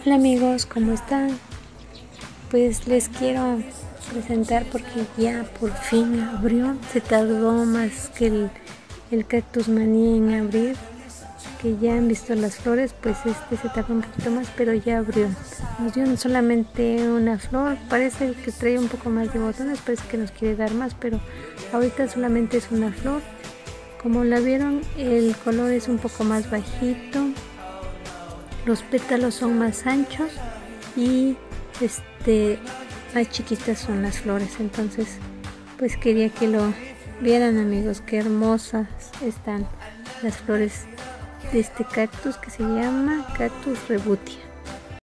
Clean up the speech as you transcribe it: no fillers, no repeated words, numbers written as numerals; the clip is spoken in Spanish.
Hola amigos, ¿cómo están? Pues les quiero presentar porque ya por fin abrió. Se tardó más que el cactus maní en abrir, que ya han visto las flores, pues este se tardó un poquito más, pero ya abrió. Nos dio solamente una flor, parece que trae un poco más de botones, parece que nos quiere dar más, pero ahorita solamente es una flor. Como la vieron, el color es un poco más bajito, los pétalos son más anchos y más chiquitas son las flores. Entonces pues quería que lo vieran amigos, qué hermosas están las flores de este cactus que se llama cactus rebutia.